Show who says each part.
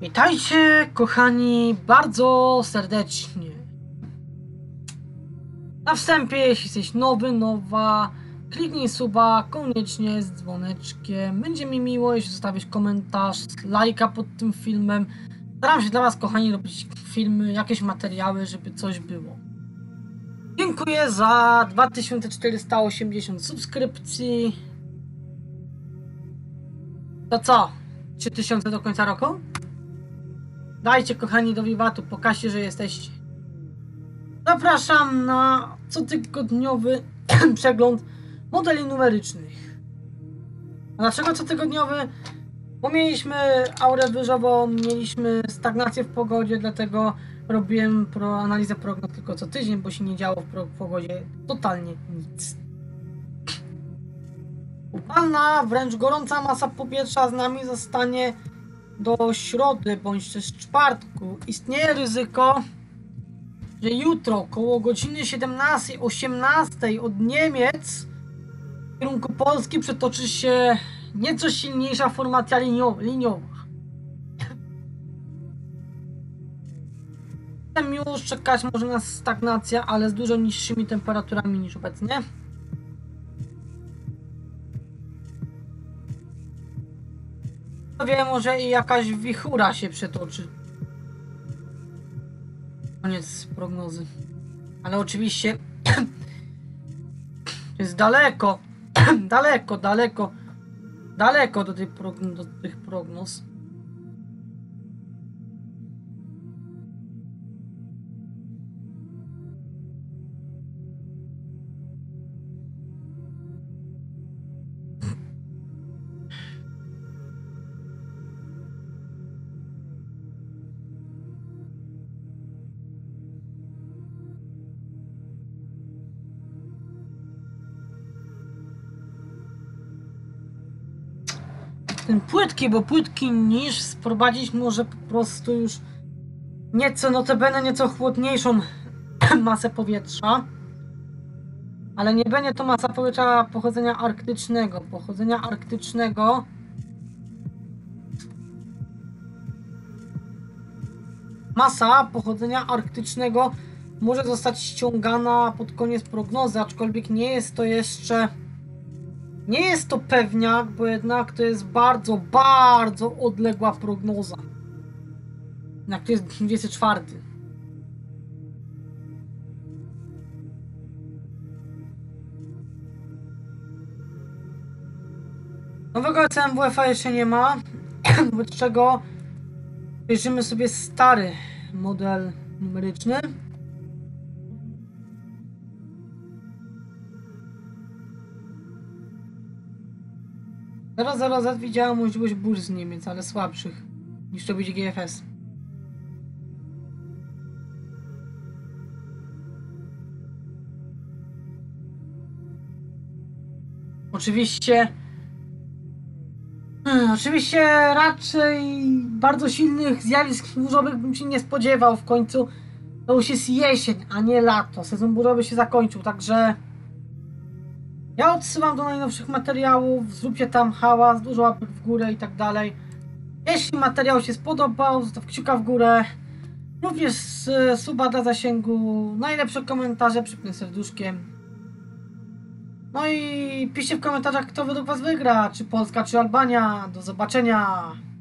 Speaker 1: Witajcie, kochani, bardzo serdecznie. Na wstępie, jeśli jesteś nowy, nowa, kliknij suba, koniecznie z dzwoneczkiem. Będzie mi miło, jeśli zostawisz komentarz, lajka pod tym filmem. Staram się dla was, kochani, robić filmy, jakieś materiały, żeby coś było. Dziękuję za 2480 subskrypcji. To co? 3000 do końca roku? Dajcie, kochani, do wiwatu, pokażcie, że jesteście. Zapraszam na cotygodniowy przegląd modeli numerycznych. A dlaczego cotygodniowy? Bo mieliśmy aurę wyżową, mieliśmy stagnację w pogodzie, dlatego robiłem analizę prognoz tylko co tydzień, bo się nie działo w pogodzie totalnie nic. Upalna, wręcz gorąca masa powietrza z nami zostanie do środy bądź też czwartku. Istnieje ryzyko, że jutro koło godziny 17:18 od Niemiec w kierunku Polski przetoczy się nieco silniejsza formacja liniowa. Tam już czekać może nas stagnacja, ale z dużo niższymi temperaturami niż obecnie. Kto wie, może i jakaś wichura się przetoczy. Koniec prognozy. Ale oczywiście jest daleko, daleko do tych prognoz. Ten płytki, bo płytki niż sprowadzić może po prostu już nieco, notabene nieco chłodniejszą masę powietrza. Ale nie będzie to masa powietrza pochodzenia arktycznego. Masa pochodzenia arktycznego może zostać ściągana pod koniec prognozy, aczkolwiek nie jest to jeszcze... Nie jest to pewniak, bo jednak to jest bardzo, bardzo odległa prognoza. Jak to jest 24. Nowego CMWF-a jeszcze nie ma, wobec czego bierzemy sobie stary model numeryczny. Zaraz widziałem możliwość burz z Niemiec, ale słabszych niż to będzie GFS. Oczywiście raczej bardzo silnych zjawisk burzowych bym się nie spodziewał. W końcu to już jest jesień, a nie lato. Sezon burzowy się zakończył, także ja odsyłam do najnowszych materiałów, zróbcie tam hałas, dużo łapek w górę i tak dalej. Jeśli materiał się spodobał, zostaw kciuka w górę. Również suba dla zasięgu, najlepsze komentarze, przypnę serduszkiem. No i piszcie w komentarzach, kto według was wygra, czy Polska, czy Albania. Do zobaczenia!